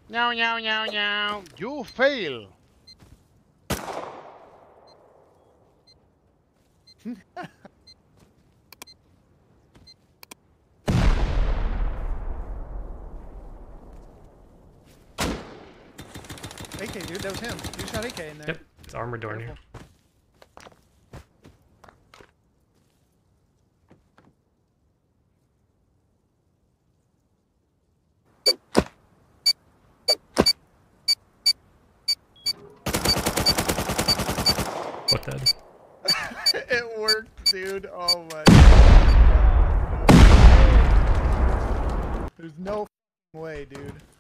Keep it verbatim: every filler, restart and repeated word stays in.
No, no, no, no. You fail. A K, dude, that was him. You shot A K in there. Yep, it's armored door in here. What dead? It worked, dude. Oh my god. There's no way, dude.